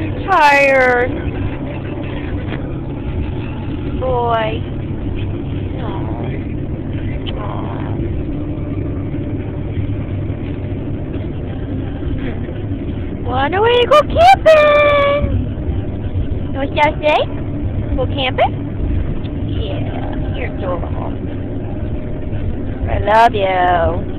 Tired. Boy. Wanna we go camping? You want to start today? Go camping? Yeah, you're adorable. I love you.